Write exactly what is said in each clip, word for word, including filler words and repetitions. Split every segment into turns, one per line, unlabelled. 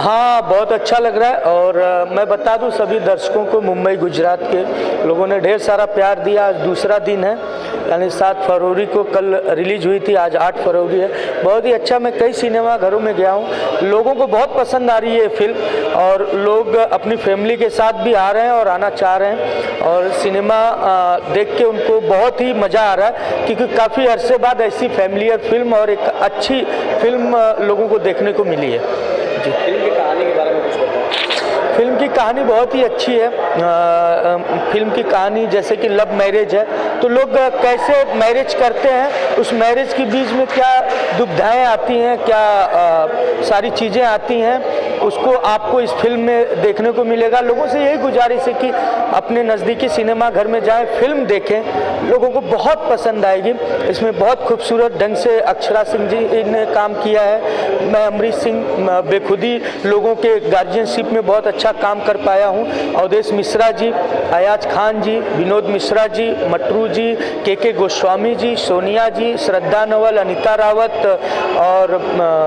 हाँ, बहुत अच्छा लग रहा है। और आ, मैं बता दूं सभी दर्शकों को, मुंबई गुजरात के लोगों ने ढेर सारा प्यार दिया। आज दूसरा दिन है, यानी सात फरवरी को कल रिलीज हुई थी, आज आठ फरवरी है। बहुत ही अच्छा, मैं कई सिनेमा घरों में गया हूँ, लोगों को बहुत पसंद आ रही है फिल्म और लोग अपनी फैमिली के साथ भी आ रहे हैं और आना चाह रहे हैं और सिनेमा आ, देख के उनको बहुत ही मज़ा आ रहा है, क्योंकि काफ़ी अरसे बाद ऐसी फैमिलियर फिल्म और एक अच्छी फिल्म लोगों को देखने को मिली है। जी,
फिल्म की कहानी के बारे में कुछ बताएं।
फिल्म की कहानी बहुत ही अच्छी है। आ, फिल्म की कहानी जैसे कि लव मैरिज है, तो लोग कैसे मैरिज करते हैं, उस मैरिज के बीच में क्या दुविधाएं आती हैं, क्या आ, सारी चीज़ें आती हैं, उसको आपको इस फिल्म में देखने को मिलेगा। लोगों से यही गुजारिश है कि अपने नज़दीकी सिनेमा घर में जाएं, फिल्म देखें, लोगों को बहुत पसंद आएगी। इसमें बहुत खूबसूरत ढंग से अक्षरा सिंह जी ने काम किया है। मैं अमरीश सिंह बेखुदी लोगों के गार्जियनशिप में बहुत अच्छा काम कर पाया हूँ। अवधेश मिश्रा जी, अयाज खान जी, विनोद मिश्रा जी, मटरू जी, के के गोस्वामी जी, सोनिया जी, श्रद्धा नवल, अनीता रावत और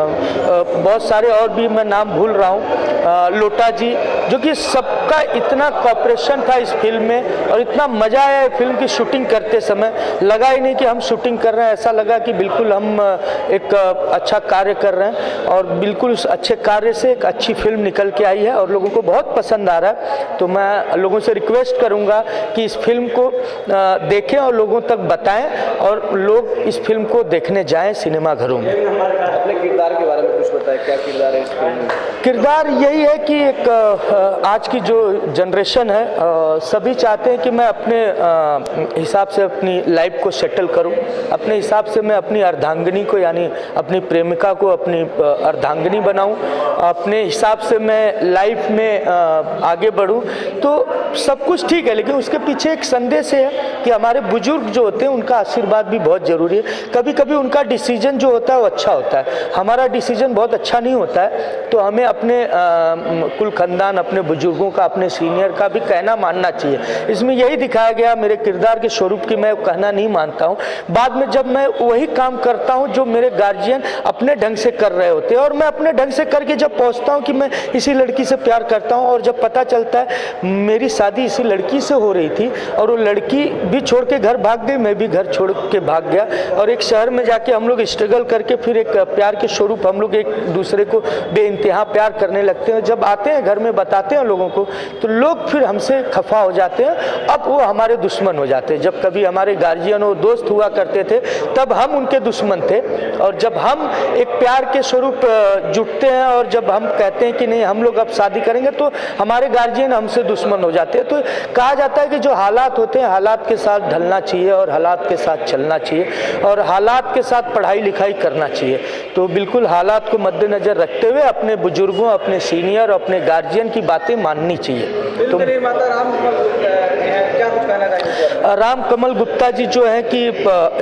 बहुत सारे और भी मैं नाम भूल रहा हूँ, लोटा जी, जो कि सबका इतना कॉपरेशन था इस फिल्म में और इतना मज़ा आया है फिल्म की शूटिंग करते समय। लगा ही नहीं कि हम शूटिंग कर रहे हैं, ऐसा लगा कि बिल्कुल हम एक अच्छा कार्य कर रहे हैं और बिल्कुल उस अच्छे कार्य से एक अच्छी फिल्म निकल के आई है और लोगों को बहुत पसंद आ रहा है। तो मैं लोगों से रिक्वेस्ट करूंगा कि इस फिल्म को देखें और लोगों तक बताएं और लोग इस फिल्म को देखने जाएं सिनेमा घरों में।
अपने किरदार के बारे में कुछ बताएं, क्या किरदार है इस फिल्म में?
किरदार यही है कि एक आज की जो जनरेशन है, सभी चाहते हैं कि मैं अपने हिसाब से अपनी लाइफ को सेटल करूं, अपने हिसाब से मैं अपनी अर्धांगिनी को यानी अपनी प्रेमिका को अपनी अर्धांगिनी बनाऊं, अपने हिसाब से मैं लाइफ में आगे बढ़ूं। तो सब कुछ ठीक है, लेकिन उसके पीछे एक संदेश है कि हमारे बुजुर्ग जो होते हैं उनका आशीर्वाद भी बहुत ज़रूरी है। कभी कभी उनका डिसीजन जो होता है वो अच्छा होता है, हमारा डिसीजन बहुत अच्छा नहीं होता है, तो हमें अपने आ, कुल खानदान, अपने बुजुर्गों का, अपने सीनियर का भी कहना मानना चाहिए। इसमें यही दिखाया गया मेरे किरदार के स्वरूप की मैं कहना नहीं मानता हूँ। बाद में जब मैं वही काम करता हूँ जो मेरे गार्जियन अपने ढंग से कर रहे होते हैं और मैं अपने ढंग से करके जब पहुँचता हूँ कि मैं इसी लड़की से प्यार करता हूँ और जब पता चलता है मेरी शादी इसी लड़की से हो रही थी और वो लड़की भी छोड़ के घर भाग गई, मैं भी घर छोड़ के भाग गया और एक शहर में जाके हम लोग स्ट्रगल करके फिर एक प्यार के स्वरूप हम लोग एक दूसरे को बेइंतहा प्यार करने लगते हैं। जब आते हैं घर में बताते हैं लोगों को तो लोग फिर हमसे खफा हो जाते हैं, अब वो हमारे दुश्मन हो जाते हैं। जब कभी हमारे गार्जियन और दोस्त हुआ करते थे तब हम उनके दुश्मन थे और जब हम एक प्यार के स्वरूप जुटते हैं और जब हम कहते हैं कि नहीं हम लोग अब शादी करेंगे तो हमारे गार्जियन हमसे दुश्मन हो जाते हैं। तो कहा जाता है कि जो हालात होते हैं हालात के साथ ढलना चाहिए और हालात के साथ चलना चाहिए और हालात के साथ पढ़ाई लिखाई करना चाहिए। तो बिल्कुल हालात को मद्देनजर रखते हुए अपने बुजुर्गों, अपने सीनियर, अपने गार्जियन की बातें माननी चाहिए। तो
निर्माता राम क्या कुछ कहना चाहिए?
राम कमल गुप्ता जी जो है कि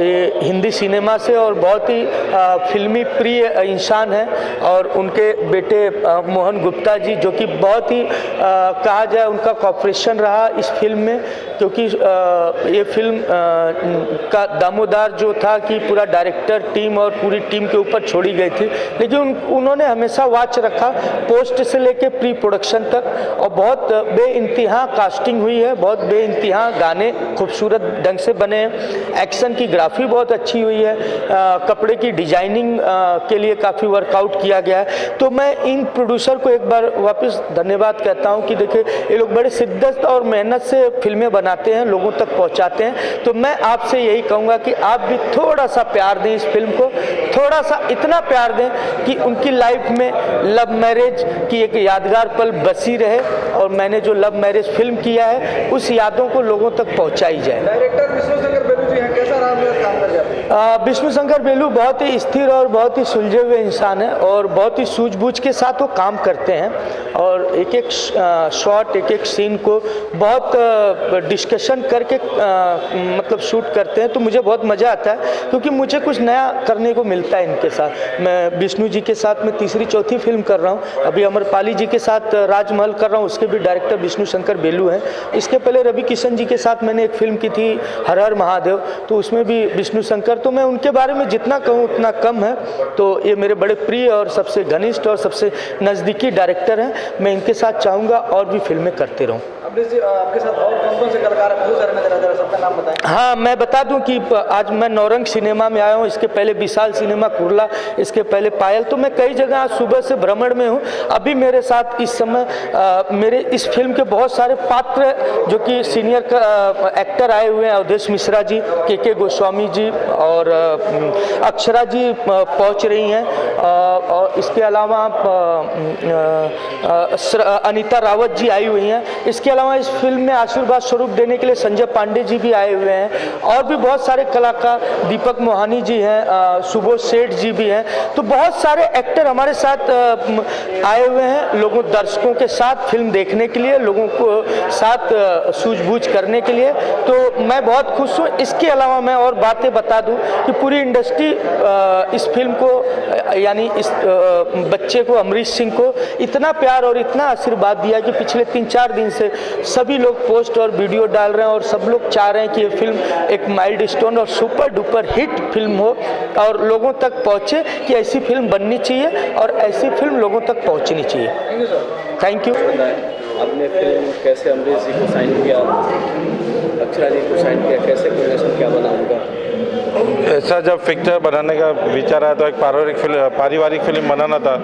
हिंदी सिनेमा से और बहुत ही फिल्मी प्रिय इंसान हैं और उनके बेटे मोहन गुप्ता जी जो कि बहुत ही कहा जाए उनका कॉपरेशन रहा इस फिल्म में, क्योंकि ये फिल्म का दामोदार जो था कि पूरा डायरेक्टर टीम और पूरी टीम के ऊपर छोड़ी गई थी, लेकिन उन, उन्होंने हमेशा वाच रखा पोस्ट से लेके प्री प्रोडक्शन तक और बहुत बेइंतहा कास्टिंग हुई है, बहुत बेइंतहा गाने खूबसूरत ढंग से बने हैं, एक्शन की ग्राफी बहुत अच्छी हुई है, आ, कपड़े की डिजाइनिंग आ, के लिए काफ़ी वर्कआउट किया गया है। तो मैं इन प्रोड्यूसर को एक बार वापस धन्यवाद कहता हूं कि देखिए ये लोग बड़े शिद्दत और मेहनत से फिल्में बनाते हैं, लोगों तक पहुंचाते हैं। तो मैं आपसे यही कहूँगा कि आप भी थोड़ा सा प्यार दें इस फिल्म को, थोड़ा सा इतना प्यार दें कि उनकी लाइफ में लव मैरिज की एक यादगार पल बसी रहे और मैंने जो लव मैरिज फिल्म किया है उस यादों को लोगों तक पहुंचाई जाए।
डायरेक्टर विष्णु शंकर बेलू जी हैं, कैसा रहा मेरा काम कर जाते हैं?
विष्णु शंकर बेलू बहुत ही स्थिर और बहुत ही सुलझे हुए इंसान है और बहुत ही सूझबूझ के साथ वो काम करते हैं और एक एक शॉट, एक एक सीन को बहुत डिस्कशन करके आ, मतलब शूट करते हैं। तो मुझे बहुत मज़ा आता है क्योंकि मुझे कुछ नया करने को मिलता है इनके साथ। मैं विष्णु जी के साथ में तीसरी चौथी फिल्म कर रहा हूँ, अभी अमरपाली जी के साथ राजमहल कर रहा हूँ, उसके भी डायरेक्टर विष्णु शंकर बेलू हैं। इसके पहले रवि किशन जी के साथ मैंने एक फिल्म की थी हर हर महादेव, तो उसमें भी विष्णु शंकर अगर, तो मैं उनके बारे में जितना कहूँ उतना कम है। तो ये मेरे बड़े प्रिय और सबसे घनिष्ठ और सबसे नज़दीकी डायरेक्टर हैं। मैं इनके साथ चाहूँगा और भी फिल्में करते रहूँ।
आपके साथ और कौन कौन से कलाकार हैं, बहुत सारे नजर आ रहे हैं, सबका नाम बताएं।
हाँ, मैं बता दूं कि आज मैं नौरंग सिनेमा में आया हूँ, इसके पहले विशाल सिनेमा कुर्ला, इसके पहले पायल। तो मैं कई जगह आज सुबह से भ्रमण में हूँ। अभी मेरे साथ इस समय आ, मेरे इस फिल्म के बहुत सारे पात्र जो कि सीनियर का, एक्टर आए हुए हैं। अवधेश मिश्रा जी, के के गोस्वामी जी और अक्षरा जी पहुँच रही हैं। और इसके अलावा अनीता रावत जी आई हुई हैं। इसके अलावा इस फिल्म में आशीर्वाद स्वरूप देने के लिए संजय पांडे जी भी आए हुए हैं और भी बहुत सारे कलाकार, दीपक मोहानी जी हैं, सुबोध सेठ जी भी हैं। तो बहुत सारे एक्टर हमारे साथ आए हुए हैं, लोगों दर्शकों के साथ फिल्म देखने के लिए, लोगों को साथ सूझबूझ करने के लिए। तो मैं बहुत खुश हूँ। इसके अलावा मैं और बातें बता दूँ कि पूरी इंडस्ट्री इस फिल्म को, यानी इस बच्चे को, अमरीश सिंह को इतना प्यार और इतना आशीर्वाद दिया कि पिछले तीन चार दिन से सभी लोग पोस्ट और वीडियो डाल रहे हैं और सब लोग चाह रहे हैं कि ये फिल्म एक माइलस्टोन और सुपर डुपर हिट फिल्म हो और लोगों तक पहुंचे, कि ऐसी फिल्म बननी चाहिए और ऐसी फिल्म लोगों तक पहुंचनी चाहिए। Thank you.
आपने फिल्म कैसे अमरीश जी को साइन किया, अक्षरा जी को साइन किया, कैसे कॉम्बिनेशन क्या बना उनका?
ऐसा जब पिक्चर बनाने का विचार आया तो एक पारिवारिक फिल्म पारिवारिक फिल्म बनाना था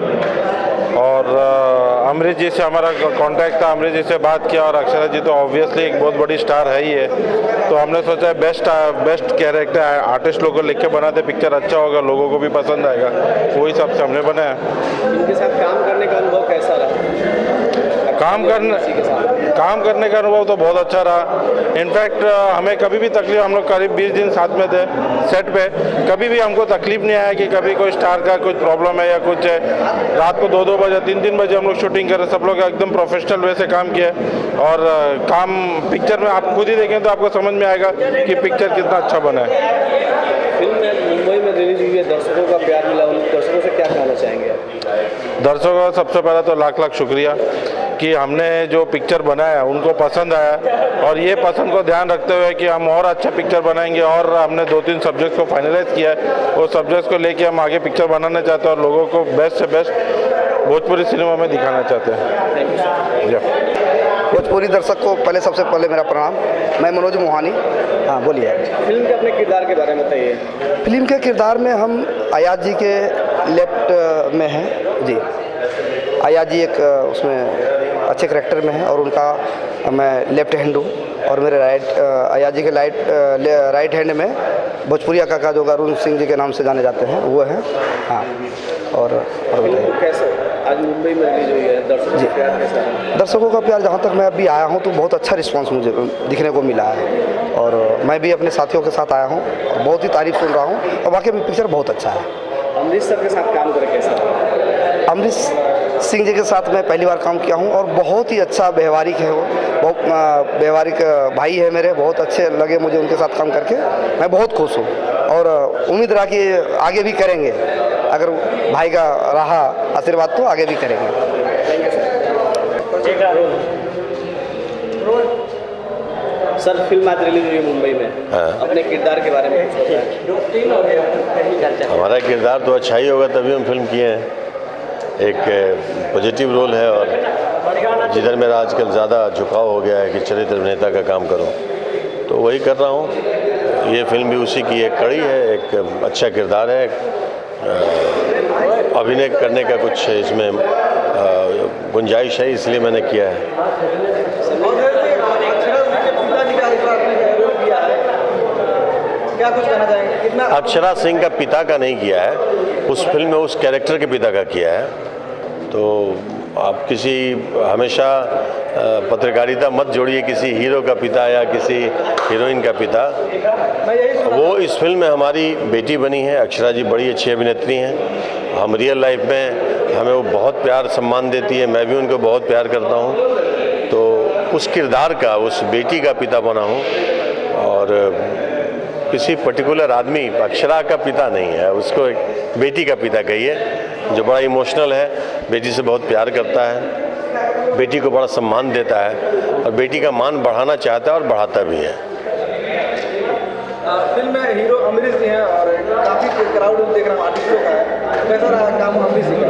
और अमरीश जी से हमारा कांटेक्ट था। अमरीश जी से बात किया और अक्षरा जी तो ऑब्वियसली एक बहुत बड़ी स्टार है ही है। तो हमने सोचा बेस्ट बेस्ट कैरेक्टर आर्टिस्ट लोगों को लिख के बनाते, पिक्चर अच्छा होगा, लोगों को भी पसंद आएगा, वही सब से हमने बनाया।
इनके साथ काम करने का अनुभव कैसा रहा?
काम करने काम करने का अनुभव तो बहुत अच्छा रहा। इनफैक्ट हमें कभी भी तकलीफ, हम लोग करीब बीस दिन साथ में थे सेट पे, कभी भी हमको तकलीफ नहीं आया कि कभी कोई स्टार का कुछ प्रॉब्लम है या कुछ है। रात को दो दो बजे तीन तीन बजे हम लोग शूटिंग कर रहे, सब लोग एकदम प्रोफेशनल वे से काम किया और काम पिक्चर में आप खुद ही देखें तो आपको समझ में आएगा कि पिक्चर कितना अच्छा बना है।
फिल्म में मुंबई में रिलीज हुई है, दर्शकों का प्यार मिला, उन दर्शकों से क्या कहना चाहेंगे आप?
दर्शकों का सबसे पहला तो लाख लाख शुक्रिया कि हमने जो पिक्चर बनाया उनको पसंद आया और ये पसंद को ध्यान रखते हुए कि हम और अच्छा पिक्चर बनाएंगे और हमने दो तीन सब्जेक्ट्स को फाइनलाइज किया है। वो सब्जेक्ट्स को लेके हम आगे पिक्चर बनाना चाहते हैं और लोगों को बेस्ट से बेस्ट भोजपुरी सिनेमा में दिखाना चाहते हैं।
भोजपुरी दर्शक को पहले सबसे पहले मेरा प्रणाम। मैं मनोज मोहानी। हाँ बोलिए।
फिल्म के अपने किरदार के बारे में बताइए।
फिल्म के किरदार में हम अयाज जी के लेफ्ट में हैं जी। अयाज जी एक उसमें अच्छे करैक्टर में है और उनका मैं लेफ्ट हैंड हूँ और मेरे राइट अयाज जी के लाइट राइट हैंड में भोजपुरिया काका जो अरुण सिंह जी के नाम से जाने जाते हैं वो हैं। हाँ और, और
कैसे आज मुंबई में रिलीज हुई है, दर्शकों का प्यार कैसा है?
दर्शकों का प्यार जहाँ तक मैं अभी आया हूँ तो बहुत अच्छा रिस्पांस मुझे दिखने को मिला है और मैं भी अपने साथियों के साथ आया हूँ और बहुत ही तारीफ सुन रहा हूँ और वाकई में पिक्चर बहुत अच्छा है।
अमरीश सर के साथ काम करके कैसा?
अमरीश सिंह जी के साथ मैं पहली बार काम किया हूँ और बहुत ही अच्छा व्यवहारिक है वो, बहुत व्यवहारिक भाई है मेरे, बहुत अच्छे लगे मुझे उनके साथ काम करके। मैं बहुत खुश हूँ और उम्मीद रहा कि आगे भी करेंगे, अगर भाई का रहा आशीर्वाद तो आगे भी करेंगे।
सर फिल्म आज रिलीज हुई मुंबई में। हाँ। अपने किरदार के बारे में कुछ बताएं।
हमारा किरदार तो अच्छा ही होगा तभी हम फिल्म किए हैं। एक पॉजिटिव रोल है और जिधर मेरा आजकल ज़्यादा झुकाव हो गया है कि चरित्र अभिनेता का काम करूं तो वही कर रहा हूं। ये फिल्म भी उसी की एक कड़ी है, एक अच्छा किरदार है, अभिनय करने का कुछ इसमें गुंजाइश है इसलिए मैंने किया है।
क्या कुछ कहना चाहेंगे? कितना
अक्षरा सिंह का पिता का नहीं किया है, उस फिल्म में उस कैरेक्टर के पिता का किया है। तो आप किसी हमेशा पत्रकारिता मत जोड़िए किसी हीरो का पिता या किसी हीरोइन का पिता। वो इस फिल्म में हमारी बेटी बनी है। अक्षरा जी बड़ी अच्छी अभिनेत्री हैं। हम रियल लाइफ में हमें वो बहुत प्यार सम्मान देती है, मैं भी उनको बहुत प्यार करता हूँ। तो उस किरदार का, उस बेटी का पिता बना हूँ और किसी पर्टिकुलर आदमी, अक्षरा का पिता नहीं है, उसको एक बेटी का पिता कहिए, जो बड़ा इमोशनल है, बेटी से बहुत प्यार करता है, बेटी को बड़ा सम्मान देता है और बेटी का मान बढ़ाना चाहता है और बढ़ाता भी है।
फिल्म में हीरो अमरीश जी हैं और काफ़ी क्राउड देख रहा हूँ आर्टिस्टों का है, कैसा रहा काम अमरीश जी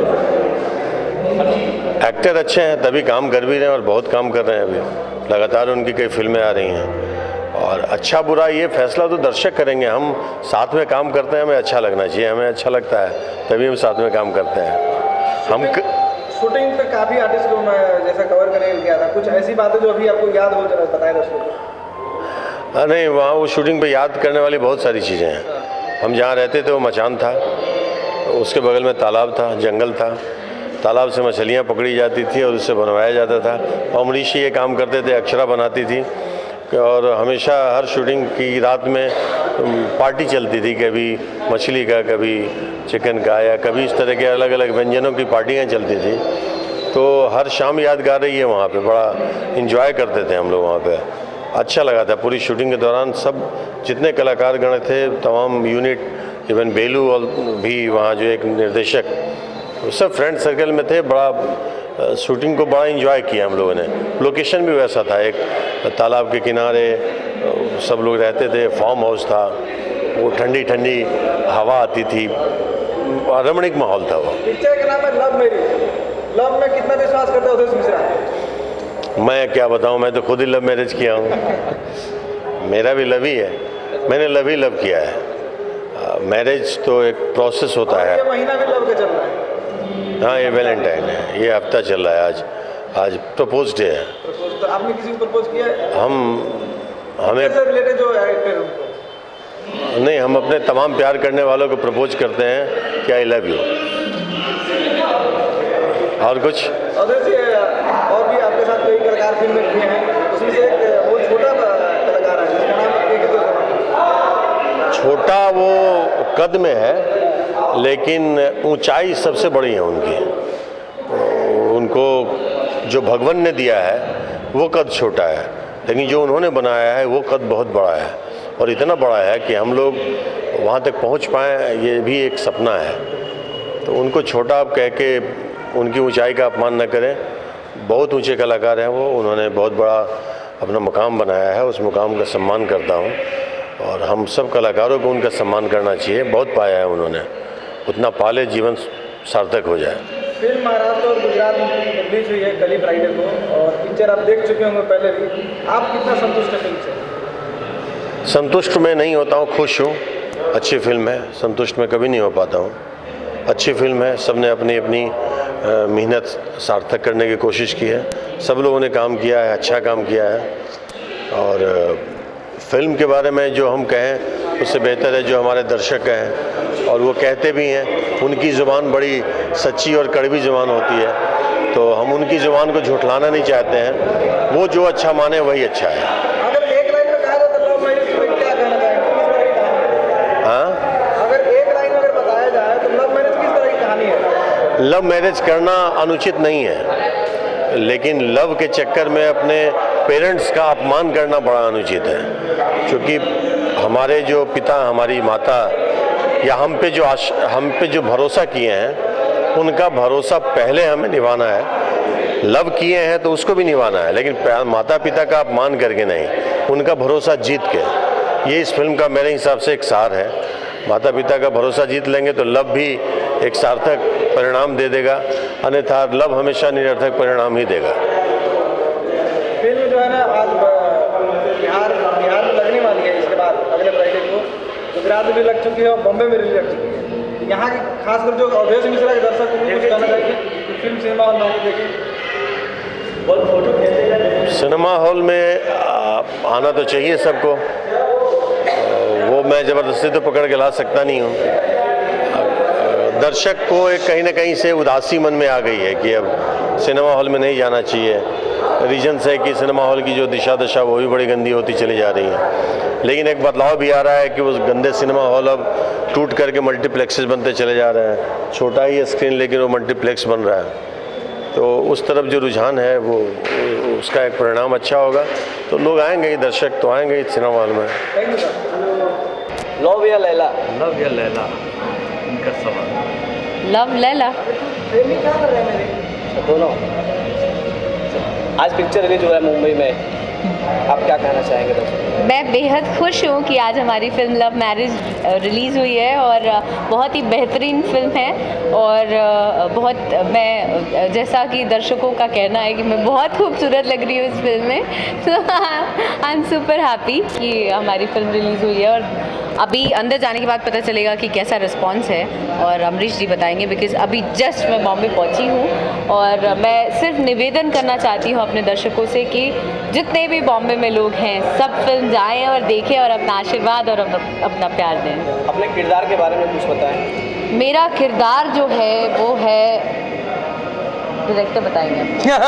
का?
एक्टर अच्छे हैं तभी काम कर भी रहे हैं और बहुत काम कर रहे हैं अभी, लगातार उनकी कई फिल्में आ रही हैं। और अच्छा बुरा ये फैसला तो दर्शक करेंगे, हम साथ में काम करते हैं, हमें अच्छा लगना चाहिए, हमें अच्छा लगता है तभी हम साथ में काम करते हैं। हम क...
शूटिंग पे काफ़ी आर्टिस्ट को मैं जैसा कवर करने गया था, कुछ ऐसी बातें जो अभी आपको याद हो जरा बताएं दोस्तों।
नहीं, वहाँ वो शूटिंग पे याद करने वाली बहुत सारी चीज़ें हैं। हम जहाँ रहते थे वो मचान था, उसके बगल में तालाब था, जंगल था, तालाब से मछलियाँ पकड़ी जाती थी और उससे बनवाया जाता था। अमरीश ये काम करते थे, अक्षरा बनाती थी और हमेशा हर शूटिंग की रात में पार्टी चलती थी, कभी मछली का, कभी चिकन का, या कभी इस तरह के अलग अलग व्यंजनों की पार्टियाँ चलती थी। तो हर शाम यादगार रही है वहाँ पे, बड़ा इंजॉय करते थे हम लोग वहाँ पे, अच्छा लगा था। पूरी शूटिंग के दौरान सब जितने कलाकार गण थे, तमाम यूनिट, इवन बेलू और भी वहाँ जो एक निर्देशक, सब फ्रेंड सर्कल में थे। बड़ा शूटिंग को बड़ा एंजॉय किया हम लोगों ने। लोकेशन भी वैसा था, एक तालाब के किनारे सब लोग रहते थे, फार्म हाउस था, वो ठंडी ठंडी हवा आती थी, रमणीक माहौल था वो।
पिक्चर का नाम है लव मैरिज। लव में कितना विश्वास करते हो अवधेश मिश्रा?
मैं क्या बताऊं, मैं तो खुद ही लव मैरिज किया हूं। मेरा भी लव ही है, मैंने लव ही लव किया है। मैरिज तो एक प्रोसेस होता है।
ये महीना भी लव का चल रहा है।
हाँ, ये वैलेंटाइन है, ये हफ्ता चल रहा है। आज आज प्रपोज डे है।
तो आपने किसी को प्रपोज किया है?
हम हमें
रिलेटेड जो एक्टर उनको
नहीं, हम अपने तमाम प्यार करने वालों को प्रपोज करते हैं कि आई लव यू। और कुछ
और भी आपके साथ कई कलाकार फिल्म में किए हैं, उसमें से एक वो छोटा कलाकार है जिसका नाम
छोटा, वो कद में है लेकिन ऊंचाई सबसे बड़ी है उनकी। उनको जो भगवान ने दिया है वो कद छोटा है, लेकिन जो उन्होंने बनाया है वो कद बहुत बड़ा है, और इतना बड़ा है कि हम लोग वहाँ तक पहुँच पाएँ ये भी एक सपना है। तो उनको छोटा आप कह के उनकी ऊंचाई का अपमान न करें। बहुत ऊंचे कलाकार हैं वो, उन्होंने बहुत बड़ा अपना मुकाम बनाया है, उस मुकाम का सम्मान करता हूँ और हम सब कलाकारों को उनका सम्मान करना चाहिए। बहुत पाया है उन्होंने, उतना पाले जीवन सार्थक हो जाए।
फिल्म महाराष्ट्र और गुजरात में रिलीज हुई है कल फ्राइडे को, और पिक्चर आप देख चुके होंगे पहले भी। आप कितना संतुष्ट हैं फिल्म से?
संतुष्ट मैं नहीं होता हूँ, खुश हूँ। अच्छी फिल्म है, संतुष्ट मैं कभी नहीं हो पाता हूँ। अच्छी फिल्म है, सबने अपनी अपनी मेहनत सार्थक करने की कोशिश की है, सब लोगों ने काम किया है, अच्छा काम किया है। और फिल्म के बारे में जो हम कहें उससे बेहतर है जो हमारे दर्शक हैं, और वो कहते भी हैं। उनकी ज़ुबान बड़ी सच्ची और कड़वी ज़ुबान होती है, तो हम उनकी ज़ुबान को झुठलाना नहीं चाहते हैं। वो जो अच्छा माने वही अच्छा है।
अगर एक लाइन में कहा जाए तो लव मैरिज में क्या कहना चाहेंगे?
हाँ,
अगर एक लाइन में अगर बताया जाए तो लव मैरिज किस तरह की कहानी है?
लव मैरिज करना अनुचित नहीं है, लेकिन लव के चक्कर में अपने पेरेंट्स का अपमान करना बड़ा अनुचित है। क्योंकि हमारे जो पिता, हमारी माता, या हम पे जो आश हम पे जो भरोसा किए हैं, उनका भरोसा पहले हमें निभाना है। लव किए हैं तो उसको भी निभाना है, लेकिन माता पिता का अपमान करके नहीं, उनका भरोसा जीत के। ये इस फिल्म का मेरे हिसाब से एक सार है। माता पिता का भरोसा जीत लेंगे तो लव भी एक सार्थक परिणाम दे देगा, अन्यथा लव हमेशा निरर्थक परिणाम ही देगा।
फिल्म जो है ना आज बिहार बिहार में लगने वाली है, इसके बाद अगले फ्राइडे को गुजरात में भी लग चुकी है और बॉम्बे में भी लग चुकी है। यहाँ के खासकर जो अवधेश मिश्रा के दर्शक को कुछ कहना चाहिए कि फिल्म सिनेमा हॉल में देखें। बहुत फोटो खींचेगा
सिनेमा हॉल में आना तो चाहिए सबको, वो मैं ज़बरदस्ती तो पकड़ के ला सकता नहीं हूँ। दर्शक को एक कहीं ना कहीं से उदासी मन में आ गई है कि अब सिनेमा हॉल में नहीं जाना चाहिए। रीजन है कि सिनेमा हॉल की जो दिशा दशा वो भी बड़ी गंदी होती चली जा रही है। लेकिन एक बदलाव भी आ रहा है कि उस गंदे सिनेमा हॉल अब टूट करके मल्टीप्लेक्सेस बनते चले जा रहे हैं। छोटा ही स्क्रीन लेकिन वो मल्टीप्लेक्स बन रहा है, तो उस तरफ जो रुझान है वो उसका एक परिणाम अच्छा होगा, तो लोग आएंगे ही, दर्शक तो आएंगे ही सिनेमा हॉल में।
लव या लैला?
लव या लैला, इनका सवाल।
लव लैला
दोनों। आज पिक्चर रिलीज हुआ है मुंबई में, आप क्या कहना चाहेंगे दर्शकों?
मैं बेहद खुश हूँ कि आज हमारी फिल्म लव मैरिज रिलीज़ हुई है और बहुत ही बेहतरीन फिल्म है और बहुत मैं जैसा कि दर्शकों का कहना है कि मैं बहुत खूबसूरत लग रही हूँ इस फिल्म में, तो आई एम सुपर हैप्पी कि हमारी फिल्म रिलीज़ हुई है। और अभी अंदर जाने के बाद पता चलेगा कि कैसा रिस्पॉन्स है और अमरीश जी बताएंगे, बिकॉज़ अभी जस्ट मैं बॉम्बे पहुंची हूं। और मैं सिर्फ निवेदन करना चाहती हूं अपने दर्शकों से कि जितने भी बॉम्बे में लोग हैं सब फिल्म जाएं और देखें और अपना आशीर्वाद और अपना प्यार दें।
अपने किरदार के बारे में कुछ बताएं।
मेरा किरदार जो है वो है, डायरेक्टर बताएंगे।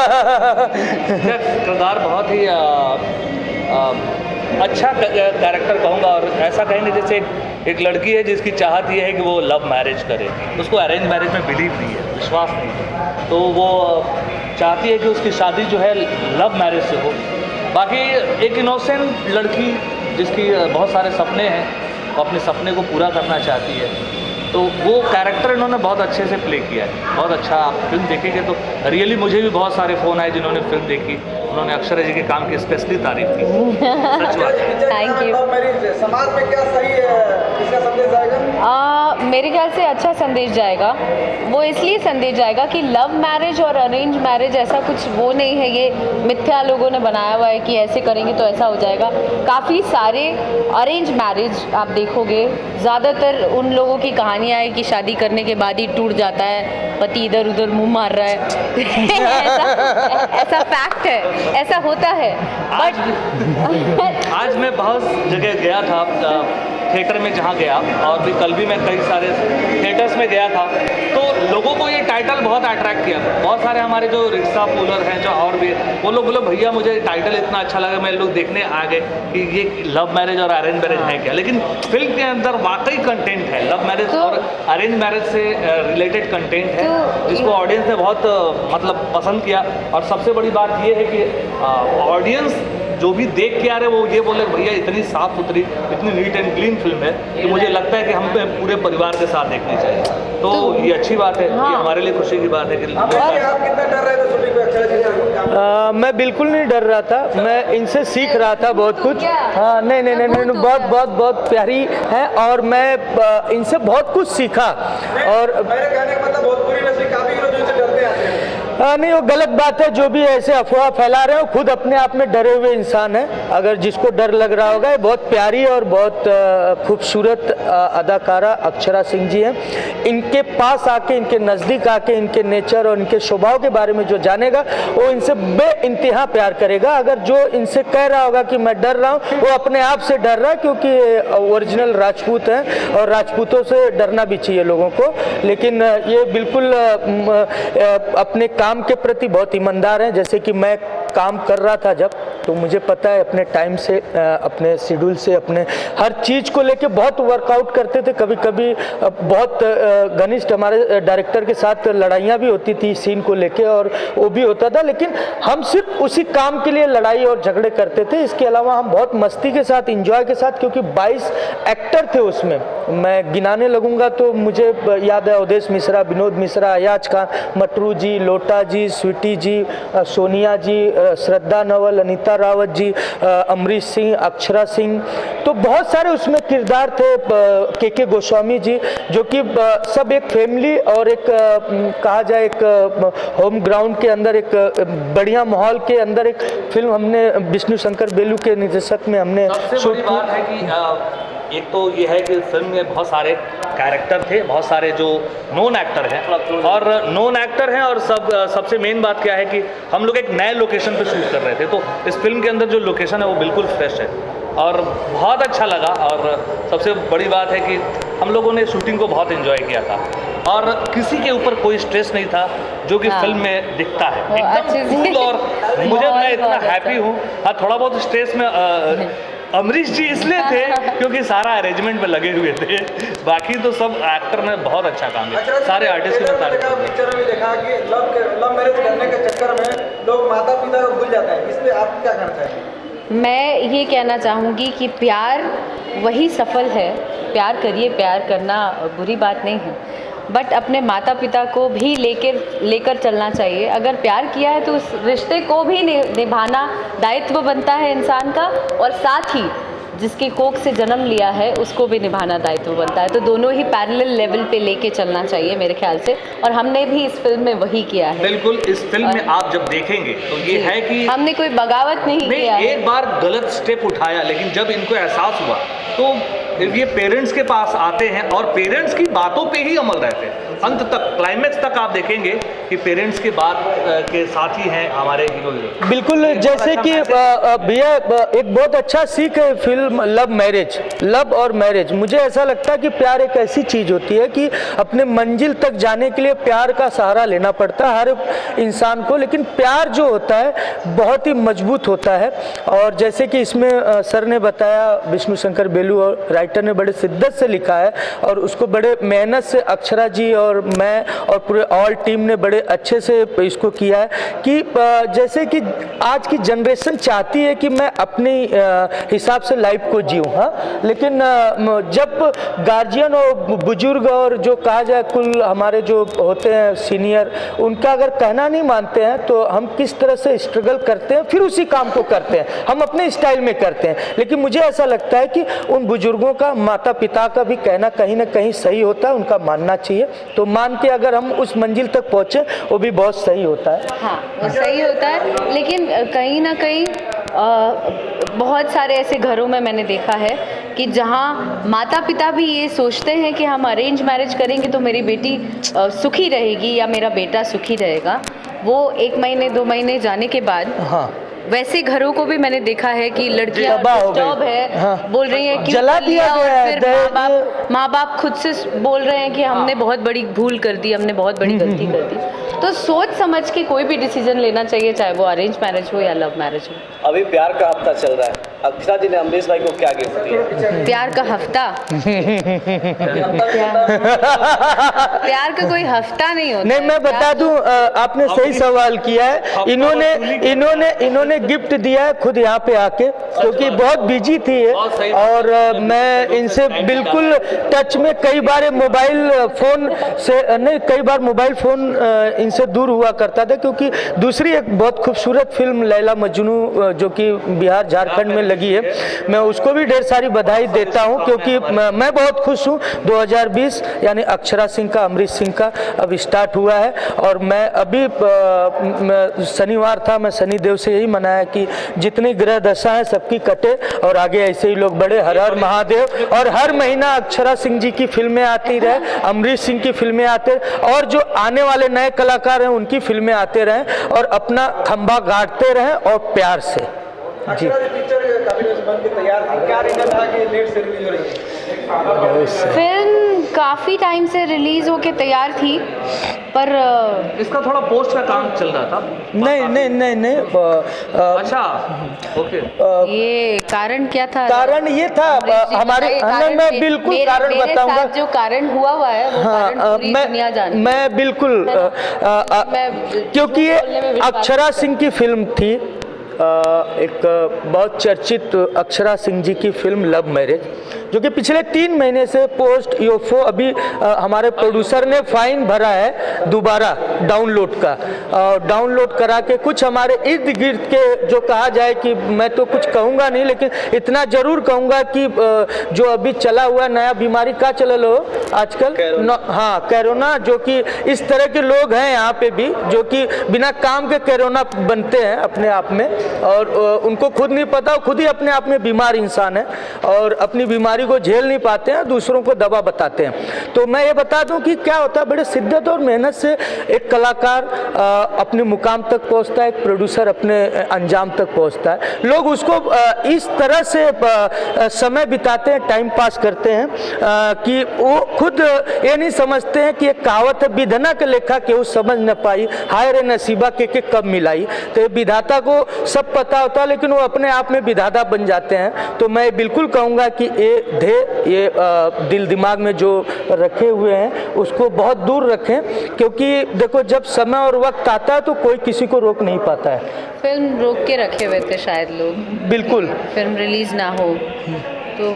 किरदार बहुत ही आ, आ, अच्छा कैरेक्टर कहूँगा, और ऐसा कहेंगे जैसे एक, एक लड़की है जिसकी चाहत ये है कि वो लव मैरिज करे, उसको अरेंज मैरिज में बिलीव नहीं है, विश्वास नहीं है, तो वो चाहती है कि उसकी शादी जो है लव मैरिज से हो। बाकी एक इनोसेंट लड़की जिसकी बहुत सारे सपने हैं, वो अपने सपने को पूरा करना चाहती है, तो वो कैरेक्टर इन्होंने बहुत अच्छे से प्ले किया है, बहुत अच्छा। आप फिल्म देखेंगे तो रियली मुझे भी बहुत सारे फ़ोन आए जिन्होंने फिल्म देखी, उन्होंने अक्षरा जी के काम की स्पेशली तारीफ की। सच बात।
Thank you.
समाज में क्या सही है, इसका संदेश आएगा?
आ, मेरे ख्याल से अच्छा संदेश जाएगा। वो इसलिए संदेश जाएगा कि लव मैरिज और अरेंज मैरिज ऐसा कुछ वो नहीं है, ये मिथ्या लोगों ने बनाया हुआ है कि ऐसे करेंगे तो ऐसा हो जाएगा। काफ़ी सारे अरेंज मैरिज आप देखोगे, ज़्यादातर उन लोगों की कहानियाँ है कि शादी करने के बाद ही टूट जाता है, पति इधर उधर मुंह मार रहा है ऐसा, ऐसा फैक्ट है, ऐसा होता है।
बट आज मैं बहुत जगह गया था थिएटर में, जहाँ गया, और भी कल भी मैं कई सारे थिएटर्स में गया था, तो लोगों को ये टाइटल बहुत अट्रैक्ट किया। बहुत सारे हमारे जो रिक्शा पुलर हैं, जो और भी, वो लोग बोले भैया मुझे टाइटल इतना अच्छा लगा, मैं लोग देखने आ गए कि ये लव मैरिज और अरेंज मैरिज है क्या। लेकिन फिल्म के अंदर वाकई कंटेंट है, लव मैरिज तो, और अरेंज मैरिज से रिलेटेड कंटेंट है, तो, जिसको ऑडियंस ने बहुत मतलब पसंद किया। और सबसे बड़ी बात ये है कि ऑडियंस जो भी देख के आ रहे वो ये बोले भैया इतनी साफ सुथरी, इतनी नीट एंड क्लीन फिल्म है कि मुझे लगता है कि हम पूरे परिवार के साथ देखनी चाहिए, तो, तो ये अच्छी बात है। हाँ। ये हमारे लिए खुशी की बात है कि
आप कितना डर रहे थे शूटिंग पे?
मैं बिल्कुल नहीं डर रहा था, मैं इनसे सीख रहा था बहुत कुछ। हाँ नहीं नहीं नहीं, नहीं बहुत बहुत बहुत प्यारी है और मैं इनसे बहुत कुछ सीखा। और
मेरे कहने का मतलब बहुत बुरी नस्ल काफी हीरो जो इनसे डरते आते हैं।
आ, नहीं वो गलत बात है, जो भी ऐसे अफवाह फैला रहे हो खुद अपने आप में डरे हुए इंसान है। अगर जिसको डर लग रहा होगा, ये बहुत प्यारी और बहुत खूबसूरत अदाकारा अक्षरा सिंह जी हैं। इनके पास आके, इनके नज़दीक आके, इनके नेचर और इनके स्वभाव के बारे में जो जानेगा वो इनसे बेइंतहा प्यार करेगा। अगर जो इनसे कह रहा होगा कि मैं डर रहा हूँ, वो अपने आप से डर रहा है, क्योंकि ओरिजिनल राजपूत हैं और राजपूतों से डरना भी चाहिए लोगों को। लेकिन ये बिल्कुल अपने काम के प्रति बहुत ईमानदार हैं। जैसे कि मैं काम कर रहा था जब, तो मुझे पता है अपने टाइम से, अपने शेड्यूल से, अपने हर चीज़ को लेके बहुत वर्कआउट करते थे। कभी कभी बहुत घनिष्ठ हमारे डायरेक्टर के साथ लड़ाइयाँ भी होती थी सीन को लेके, और वो भी होता था, लेकिन हम सिर्फ उसी काम के लिए लड़ाई और झगड़े करते थे। इसके अलावा हम बहुत मस्ती के साथ, इंजॉय के साथ, क्योंकि बाईस एक्टर थे उसमें, मैं गिनाने लगूंगा तो मुझे याद है अवधेश मिश्रा, विनोद मिश्रा, अयाज खान, मटरू जी, लोटा जी, स्वीटी जी, सोनिया जी, श्रद्धा नवल, अनीता रावत जी, अमरीश सिंह, अक्षरा सिंह, तो बहुत सारे उसमें किरदार थे। के के गोस्वामी जी, जो कि सब एक फैमिली और एक कहा जाए एक होम ग्राउंड के अंदर, एक बढ़िया माहौल के अंदर एक फिल्म हमने विष्णु शंकर बेलू के निर्देशक में हमने शूट
बात है कि एक तो ये है कि फिल्म में बहुत सारे कैरेक्टर थे, बहुत सारे जो नॉन एक्टर हैं और नॉन एक्टर हैं और सब सबसे मेन बात क्या है कि हम लोग एक नए लोकेशन पे शूट कर रहे थे, तो इस फिल्म के अंदर जो लोकेशन है वो बिल्कुल फ्रेश है और बहुत अच्छा लगा। और सबसे बड़ी बात है कि हम लोगों ने शूटिंग को बहुत एंजॉय किया था और किसी के ऊपर कोई स्ट्रेस नहीं था, जो कि हाँ। फिल्म में दिखता है एकदम कूल। और मुझे मैं इतना हैप्पी हूँ। हाँ, थोड़ा बहुत स्ट्रेस में आ, अमरीश जी इसलिए थे क्योंकि सारा अरेंजमेंट में लगे हुए थे, बाकी तो सब एक्टर ने बहुत अच्छा काम किया, सारे आर्टिस्ट की बता रहे।
पिक्चर में देखा कि लव लव मैरिज करने के चक्कर में लोग माता पिता को भूल जाते हैं, इसलिए आप क्या कहना चाहेंगे?
मैं ये कहना चाहूँगी कि प्यार वही सफल है, प्यार करिए, प्यार करना बुरी बात नहीं है। बट अपने माता पिता को भी लेकर लेकर चलना चाहिए। अगर प्यार किया है तो उस रिश्ते को भी निभाना दायित्व बनता है इंसान का, और साथ ही जिसकी कोख से जन्म लिया है उसको भी निभाना दायित्व बनता है। तो दोनों ही पैरेलल लेवल पे लेके चलना चाहिए मेरे ख्याल से, और हमने भी इस फिल्म में वही किया है।
बिल्कुल, इस फिल्म में आप जब देखेंगे तो ये है कि
हमने कोई बगावत नहीं, नहीं किया
एक है। बार गलत स्टेप उठाया, लेकिन जब इनको एहसास हुआ तो ये पेरेंट्स के पास आते हैं और पेरेंट्स की बातों पे ही अमल रहते हैं अंत तक, क्लाइमेक्स तक। आप देखेंगे कि पेरेंट्स के बात के साथ ही हैं हमारे हीरो हीरो।
बिल्कुल, जैसे कि भैया एक बहुत अच्छा सीख है फिल्म लव मैरिज, लव और मैरिज। मुझे ऐसा लगता है कि प्यार एक ऐसी चीज़ होती है कि अपने मंजिल तक जाने के लिए प्यार का सहारा लेना पड़ता है हर इंसान को, लेकिन प्यार जो होता है बहुत ही मजबूत होता है। और जैसे कि इसमें सर ने बताया, विष्णु शंकर बेलू और राइटर ने बड़े शिद्दत से लिखा है और उसको बड़े मेहनत से अक्षरा जी और मैं और पूरे ऑल टीम ने बड़े अच्छे से इसको किया है कि जैसे कि आज की जनरेशन चाहती है कि मैं अपने हिसाब से लाइफ को जीऊँ, हाँ, लेकिन जब गार्जियन और बुजुर्ग और जो कहा जाए कुल हमारे जो होते हैं सीनियर, उनका अगर कहना नहीं मानते हैं तो हम किस तरह से स्ट्रगल करते हैं, फिर उसी काम को करते हैं, हम अपने स्टाइल में करते हैं। लेकिन मुझे ऐसा लगता है कि उन बुजुर्गों का, माता पिता का भी कहना कहीं ना कहीं सही होता है, उनका मानना चाहिए। तो मान के अगर हम उस मंजिल तक पहुँचे वो भी बहुत सही होता है।
हाँ, वो सही होता है, लेकिन कहीं ना कहीं आ, बहुत सारे ऐसे घरों में मैंने देखा है कि जहाँ माता पिता भी ये सोचते हैं कि हम अरेंज मैरिज करेंगे तो मेरी बेटी आ, सुखी रहेगी या मेरा बेटा सुखी रहेगा। वो एक महीने दो महीने जाने के बाद, हाँ, वैसे घरों को भी मैंने देखा है कि लड़कियां डिस्टर्ब है, हाँ, बोल रही है कि
जला दिया
और
गया
फिर माँ बाप माँ बाप खुद से बोल रहे हैं कि हमने बहुत बड़ी भूल कर दी, हमने बहुत बड़ी गलती कर दी। तो सोच समझ के कोई भी डिसीजन लेना चाहिए, चाहे वो अरेंज मैरिज हो या लव मैरिज हो।
अभी प्यार का हफ्ता चल रहा है, अक्षरा जी ने अमरीश भाई को क्या गिफ्ट दिया?
प्यार का हफ्ता प्यार का कोई हफ्ता नहीं होता।
नहीं, मैं बता दूं, आपने सही सवाल किया है। इन्होंने इन्होंने इन्होंने गिफ्ट दिया है खुद यहाँ पे आके, क्योंकि बहुत बिजी थी ये, और मैं इनसे बिल्कुल टच में, कई बार मोबाइल फोन से नहीं, कई बार मोबाइल फोन इनसे दूर हुआ करता था, क्योंकि दूसरी एक बहुत खूबसूरत फिल्म लैला मजनू जो कि बिहार झारखंड में लगी है, मैं उसको भी ढेर सारी बधाई देता हूं, क्योंकि मैं बहुत खुश हूं। दो हज़ार बीस यानी अक्षरा सिंह का, अमरीश सिंह का अब स्टार्ट हुआ है, और मैं अभी शनिवार था, मैं शनिदेव से यही मनाया कि जितनी ग्रह दशा है सबकी कटे और आगे ऐसे ही लोग बड़े, हर हर महादेव। और हर महीना अक्षरा सिंह जी की फिल्में आती रहे, अमरीश सिंह की फिल्में आते, और जो आने वाले नए कलाकार हैं उनकी फिल्में आते रहें और अपना खंभा गाड़ते रहें और प्यार से। जी,
पिक्चर काफी बन के तैयार थी, क्या रीजन था कि लेट से रिलीज हो रही है?
फिल्म काफ़ी टाइम से रिलीज होके तैयार थी, पर
इसका थोड़ा पोस्ट का काम चल रहा था।
नहीं नहीं नहीं नहीं आ, आ,
अच्छा, ओके।
ये कारण क्या था?
कारण ये था हमारे, मैं बिल्कुल कारण बताऊंगा।
जो कारण हुआ हुआ है वो
हाँ,
कारण पूरी दुनिया जानती है।
मैं बिल्कुल, क्योंकि ये अक्षरा सिंह की फिल्म थी, एक बहुत चर्चित अक्षरा सिंह जी की फिल्म लव मैरिज, जो कि पिछले तीन महीने से पोस्ट यूएफओ, अभी हमारे प्रोड्यूसर ने फाइन भरा है दोबारा डाउनलोड का, डाउनलोड करा के कुछ हमारे इर्द गिर्द के, जो कहा जाए कि मैं तो कुछ कहूँगा नहीं, लेकिन इतना जरूर कहूँगा कि जो अभी चला हुआ नया बीमारी का चल लो आजकल, हाँ, कोरोना, जो कि इस तरह के लोग हैं यहाँ पे भी जो कि बिना काम के कोरोना बनते हैं अपने आप में, और उनको खुद नहीं पता, खुद ही अपने आप में बीमार इंसान है और अपनी बीमारी को झेल नहीं पाते हैं, दूसरों को दवा बताते हैं। तो मैं ये बता दूं कि क्या होता है, बड़े शिद्दत और मेहनत से एक कलाकार अपने मुकाम तक पहुंचता है, एक प्रोड्यूसर अपने अंजाम तक पहुंचता है। लोग उसको इस तरह से समय बिताते हैं, टाइम पास करते हैं कि वो खुद ये नहीं समझते हैं कि एक कहावत है, विधना के लेखा केहू समझ न पाई, हाय रे नसीबा के के कब मिलाई। तो विधाता को सब पता होता है, लेकिन वो अपने आप में विधाता बन जाते हैं। तो मैं बिल्कुल कहूँगा कि ये ध्येय, ये दिल दिमाग में जो रखे हुए हैं उसको बहुत दूर रखें, क्योंकि देखो जब समय और वक्त आता है तो कोई किसी को रोक नहीं पाता है।
फिल्म रोक के रखे हुए थे शायद लोग,
बिल्कुल,
फिल्म रिलीज ना हो, तो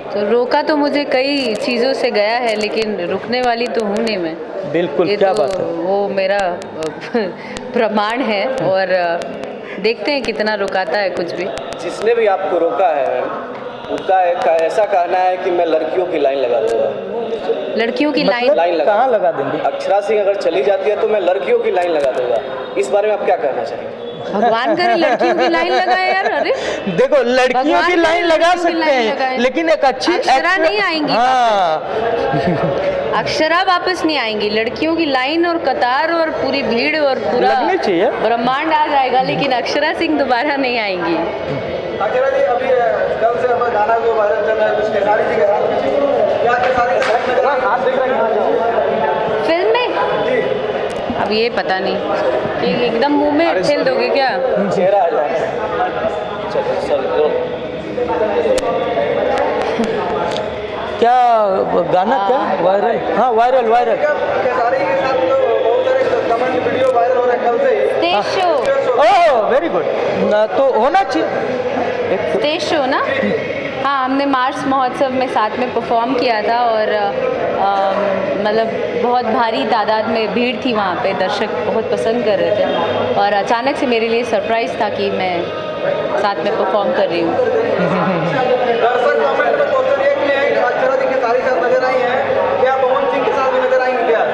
तो रोका तो मुझे कई चीज़ों से गया है, लेकिन रुकने वाली तो हूँ नहीं मैं।
बिल्कुल,
ये
क्या
तो
बात है।
वो मेरा प्रमाण है, और देखते हैं कितना रुकाता है कुछ भी।
जिसने भी आपको रोका है उसका एक ऐसा कहना है कि मैं लड़कियों की लाइन लगा दूंगा।
लड़कियों की
मतलब
लाइन
लगा-
कहाँ लगा देंगे?
अक्षरा सिंह अगर चली जाती है तो मैं लड़कियों की लाइन लगा दूंगा। इस बारे में आप क्या कहना चाहेंगे?
भगवान करे लड़कियों की लाइन लगाए यार। अरे
देखो, लड़कियों
भगवान
की
करे
लाइन लगा
लड़कियों की
सकते
लाइन
हैं,
लगाए।
लेकिन एक अच्छी
अक्षरा
एक्टर-
नहीं आएंगी
हाँ,
अक्षरा वापस नहीं आएंगी। लड़कियों की लाइन और कतार और पूरी भीड़ और पूरा
लगनी चाहिए।
ब्रह्मांड आ जाएगा, लेकिन अक्षरा सिंह दोबारा नहीं आएंगी।
अक्षरा जी, अभी कल से हमारा गाना जो वायरल चल रहा है कुछ खेसारी जी के साथ में, क्या खेसारी सेलेक्ट में करा? आप देख रहे हैं
फिल्म में अब ये पता नहीं कि एकदम मुंह में ठेल दोगे क्या?
चेहरा आ जाए। चलो चलो
क्या गाना क्या वायरल? हाँ, वायरल वायरल
खेसारी के साथ तो बहुत सारे कमेंट वीडियो वायरल हो रहे हैं कल से ही।
Stage show,
oh very good. तो होना चाहिए एक
स्टेज शो ना। हाँ, हमने मार्च महोत्सव में साथ में परफॉर्म किया था, और अ, मतलब बहुत भारी तादाद में भीड़ थी वहाँ पे, दर्शक बहुत पसंद कर रहे थे, और अचानक से मेरे लिए सरप्राइज़ था कि मैं साथ में परफॉर्म कर रही हूँ।
दर्शक कमेंट में क्वेश्चन ये किए हैं कि अक्षरा जी खेसारी के साथ नजर आई हैं, क्या पवन सिंह के साथ भी नजर आएंगे क्या?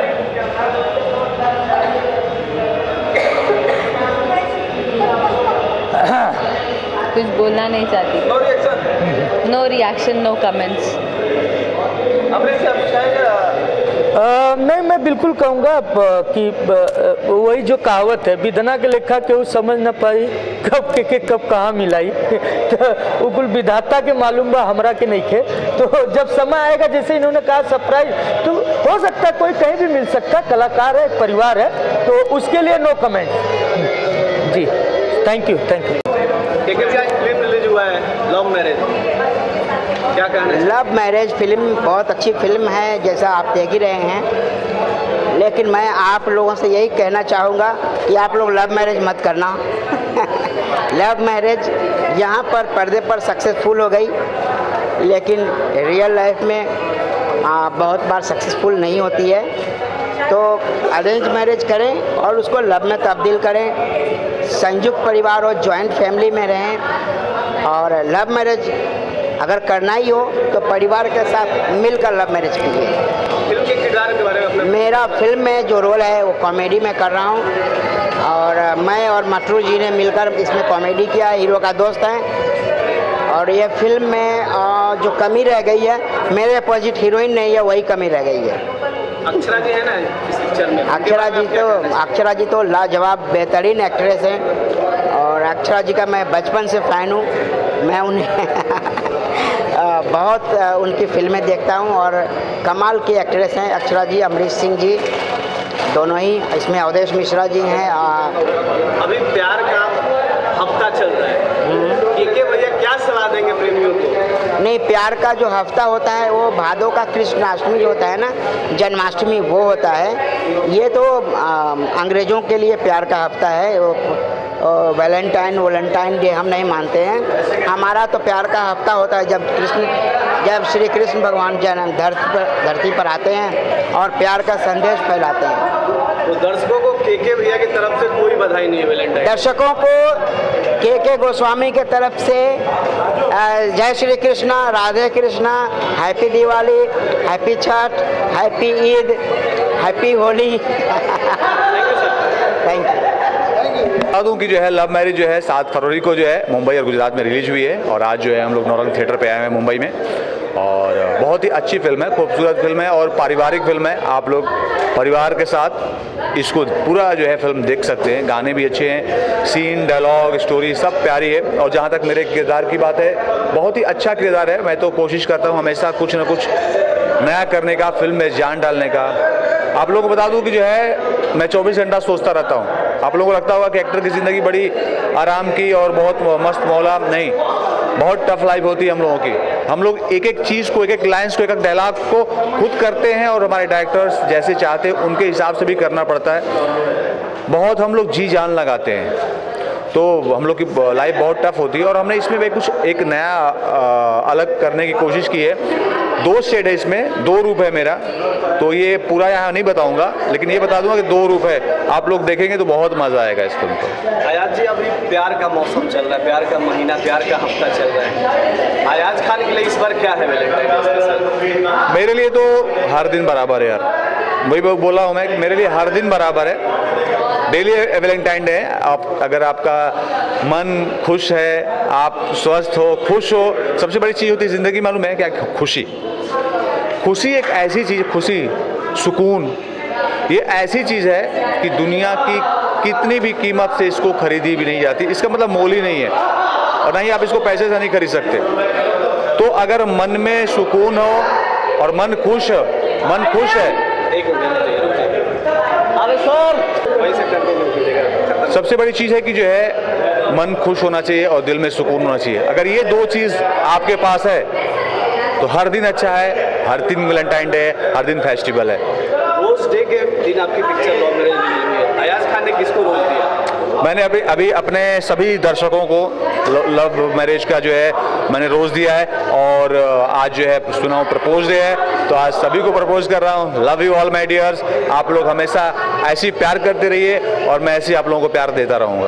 कुछ बोलना नहीं चाहती।
No reaction.
No reaction, no comments.
Amrish ji, आप कुछ कहेंगे?
अ, नहीं, मैं बिल्कुल कहूँगा प- कि ब- वही जो कहावत है, विधना के लेखा केहू समझ न पाई, कब के के कब कहाँ मिलाई। तो वो कुल विधाता के मालूम बा, हमरा के नहीं खे। तो जब समय आएगा, जैसे इन्होंने कहा सरप्राइज, तो हो सकता है कोई कहीं भी मिल सकता है, कलाकार है, परिवार है, तो उसके लिए नो कमेंट। जी, थैंक यू थैंक यू।
एक फिल्म रिलीज हुआ है लव मैरिज, क्या कहना है?
लव मैरिज फिल्म बहुत अच्छी फिल्म है, जैसा आप देख ही रहे हैं, लेकिन मैं आप लोगों से यही कहना चाहूँगा कि आप लोग लव मैरिज मत करना। लव मैरिज यहाँ पर पर्दे पर सक्सेसफुल हो गई, लेकिन रियल लाइफ में आ, बहुत बार सक्सेसफुल नहीं होती है। तो अरेंज मैरिज करें और उसको लव में तब्दील करें, संयुक्त परिवार और जॉइंट फैमिली में रहें। और लव मैरिज अगर करना ही हो तो परिवार के साथ मिलकर लव मैरिज कीजिए।
फिल्म के किरदार के बारे में अपने
मेरा फिल्म में जो रोल है वो कॉमेडी में कर रहा हूँ, और मैं और मटरू जी ने मिलकर इसमें कॉमेडी किया है, हीरो का दोस्त हैं। और ये फिल्म में आ, जो कमी रह गई है, मेरे अपोजिट हीरोइन नहीं है, वही कमी रह गई है।
अक्षरा जी है ना इस पिक्चर में?
अक्षरा जी तो अक्षरा जी तो लाजवाब बेहतरीन एक्ट्रेस हैं, और अक्षरा जी का मैं बचपन से फ़ैन हूँ। मैं उन्हें बहुत उनकी फिल्में देखता हूँ, और कमाल की एक्ट्रेस हैं अक्षरा जी। अमरीश सिंह जी दोनों ही, इसमें अवधेश मिश्रा जी हैं।
अभी प्यार का हफ्ता चल रहा है, के के भैया क्या सलाह देंगे प्रेमियों को?
नहीं, प्यार का जो हफ्ता होता है वो भादों का कृष्णाष्टमी जो होता है ना, जन्माष्टमी, वो होता है। ये तो आ, अंग्रेज़ों के लिए प्यार का हफ्ता है। वो वैलेंटाइन वैलेंटाइन डे हम नहीं मानते हैं। हमारा तो प्यार का हफ्ता होता है जब कृष्ण जब श्री कृष्ण भगवान जन्म धरती पर धरती पर आते हैं और प्यार का संदेश फैलाते हैं।
तो दर्शकों को के के भैया की तरफ से कोई बधाई नहीं है वैलेंटाइन?
दर्शकों को के के गोस्वामी के तरफ से जय Shri Krishna, Radhe Krishna, happy Diwali, happy Chhath, happy Eid, happy Holi. Thank you.
बता दूं कि जो है लव मैरिज जो है सात फरवरी को जो है मुंबई और गुजरात में रिलीज हुई है, और आज जो है हम लोग नौरंग थिएटर पे आए हैं मुंबई में। और बहुत ही अच्छी फिल्म है, खूबसूरत फिल्म है और पारिवारिक फिल्म है। आप लोग परिवार के साथ इसको पूरा जो है फिल्म देख सकते हैं। गाने भी अच्छे हैं, सीन, डायलॉग, स्टोरी सब प्यारी है। और जहाँ तक मेरे किरदार की बात है, बहुत ही अच्छा किरदार है। मैं तो कोशिश करता हूँ हमेशा कुछ ना कुछ नया करने का, फिल्म में जान डालने का। आप लोगों को बता दूं कि जो है मैं चौबीस घंटा सोचता रहता हूँ। आप लोगों को लगता होगा कि एक्टर की ज़िंदगी बड़ी आराम की और बहुत मस्त मौला, नहीं, बहुत टफ लाइफ होती है हम लोगों की। हम लोग एक एक चीज़ को, एक एक लाइन्स को, एक एक डायलॉग को खुद करते हैं, और हमारे डायरेक्टर्स जैसे चाहते हैं उनके हिसाब से भी करना पड़ता है। बहुत हम लोग जी जान लगाते हैं। तो हम लोग की लाइफ बहुत टफ होती है और हमने इसमें भी कुछ एक नया आ, अलग करने की कोशिश की है। दो शेड है इसमें, दो रूप है मेरा, तो ये पूरा यहाँ नहीं बताऊंगा, लेकिन ये बता दूंगा कि दो रूप है। आप लोग देखेंगे तो बहुत मज़ा आएगा इस फिल्म को।
अयाज जी, अभी प्यार का मौसम चल रहा है, प्यार का महीना, प्यार का हफ्ता चल रहा है। अयाज खान के लिए इस बार क्या है वैलेंटाइन डे स्पेशल?
मेरे लिए तो हर दिन बराबर है यार, वही बोला हूँ मैं कि मेरे लिए हर दिन बराबर है। डेली वैलेंटाइन डे है। आप अगर आपका मन खुश है, आप स्वस्थ हो, खुश हो, सबसे बड़ी चीज़ होती है ज़िंदगी, मालूम है क्या? खुशी। खुशी एक ऐसी चीज़, खुशी, सुकून, ये ऐसी चीज़ है कि दुनिया की कितनी भी कीमत से इसको खरीदी भी नहीं जाती। इसका मतलब मोल ही नहीं है और ना ही आप इसको पैसे से नहीं खरीद सकते। तो अगर मन में सुकून हो और मन खुश मन खुश है,
एक अरे सर वही से करते,
सबसे बड़ी चीज़ है कि जो है मन खुश होना चाहिए और दिल में सुकून होना चाहिए। अगर ये दो चीज़ आपके पास है तो हर दिन अच्छा है, हर दिन वैलेंटाइन डे है, हर दिन फेस्टिवल है।
रोज डे के दिन आपकी पिक्चर लव मैरिज रिलीज हुई है। अयाज खान ने किसको रोज दिया?
मैंने अभी अभी अपने सभी दर्शकों को लव मैरिज का जो है मैंने रोज़ दिया है और आज जो है सुना हूँ प्रपोज डे है, तो आज सभी को प्रपोज कर रहा हूँ। Love you all my dears. आप लोग हमेशा ऐसी प्यार करते रहिए और मैं ऐसे आप लोगों को प्यार देता रहूँगा।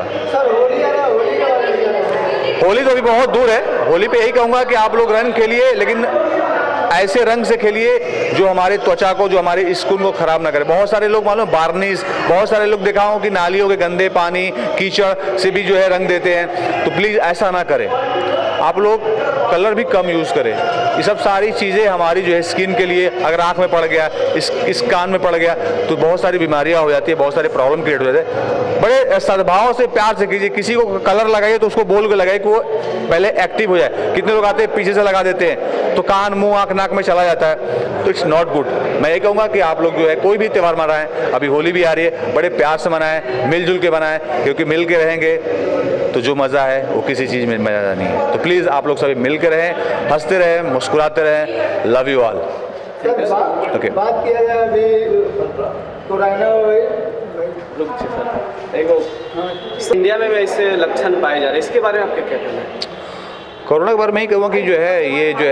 होली तो अभी बहुत दूर है। होली पे यही कहूँगा कि आप लोग रंग खेलिए, लेकिन ऐसे रंग से खेलिए जो हमारे त्वचा को, जो हमारे स्किन को खराब ना करे। बहुत सारे लोग मालूम बार्निश, बहुत सारे लोग देखा हूँ कि नालियों के गंदे पानी, कीचड़ से भी जो है रंग देते हैं, तो प्लीज़ ऐसा ना करें। आप लोग कलर भी कम यूज़ करें। ये सब सारी चीज़ें हमारी जो है स्किन के लिए, अगर आँख में पड़ गया, इस इस कान में पड़ गया तो बहुत सारी बीमारियाँ हो जाती है, बहुत सारे प्रॉब्लम क्रिएट हो जाते हैं। बड़े सद्भाव से, प्यार से कीजिए। किसी को कलर लगाइए तो उसको बोल के लगाइए कि वो पहले एक्टिव हो जाए। कितने लोग आते हैं पीछे से लगा देते हैं तो कान, मुंह, आँख, नाक में चला जाता है, तो इट्स नॉट गुड। मैं ये कहूँगा कि आप लोग जो है कोई भी त्यौहार मनाएं, अभी होली भी आ रही है, बड़े प्यार से मनाएं, मिलजुल के मनाएं, क्योंकि मिल के रहेंगे तो जो मज़ा है वो किसी चीज़ में मज़ा नहीं है। तो प्लीज़ आप लोग सभी मिल के रहें, हंसते रहें, मुस्कुराते रहें। Love you all.
ओके, बात किया जाए अभी कोरोना
रुक सर, देखो इंडिया में भी ऐसे लक्षण पाए जा रहे हैं, इसके बारे में आप क्या कहते हैं?
कोरोना के बारे में ही कहूँगा कि जो है ये जो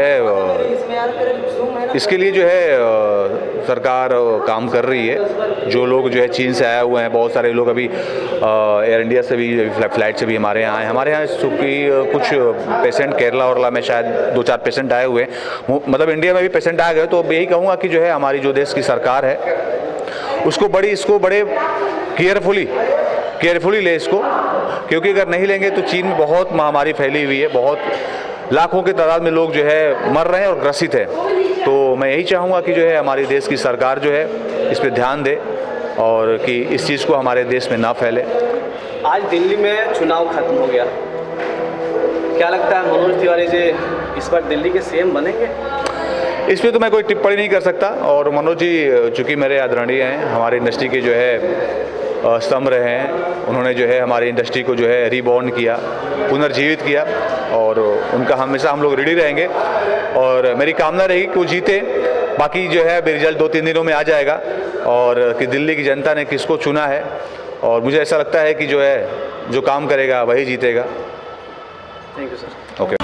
है इसके लिए जो है सरकार काम कर रही है। जो लोग जो है चीन से आए हुए हैं, बहुत सारे लोग अभी एयर इंडिया से भी, फ्लाइट से भी हमारे यहाँ आए। हमारे यहाँ चूँकि कुछ पेशेंट केरला वरला में शायद दो चार पेशेंट आए हुए हैं, मतलब इंडिया में भी पेशेंट आ गए। तो यही कहूँगा कि जो है हमारी जो देश की सरकार है उसको बड़ी इसको बड़े केयरफुली केयरफुली ले इसको, क्योंकि अगर नहीं लेंगे तो चीन में बहुत महामारी फैली हुई है, बहुत लाखों की तादाद में लोग जो है मर रहे हैं और ग्रसित हैं। तो मैं यही चाहूँगा कि जो है हमारी देश की सरकार जो है इस पर ध्यान दे और कि इस चीज़ को हमारे देश में ना फैले।
आज दिल्ली में चुनाव खत्म हो गया, क्या लगता है मनोज तिवारी जी इस बार दिल्ली के सीएम बनेंगे?
इस पर तो मैं कोई टिप्पणी नहीं कर सकता। और मनोज जी चूँकि मेरे आदरणीय हैं, हमारी इंडस्ट्री के जो है स्तंभ रहे हैं, उन्होंने जो है हमारी इंडस्ट्री को जो है रीबॉर्न किया, पुनर्जीवित किया, और उनका हमेशा हम लोग रेडी रहेंगे। और मेरी कामना रहेगी कि वो जीते। बाकी जो है रिजल्ट दो तीन दिनों में आ जाएगा और कि दिल्ली की जनता ने किसको चुना है, और मुझे ऐसा लगता है कि जो है जो काम करेगा वही जीतेगा।
Thank you sir.
ओके।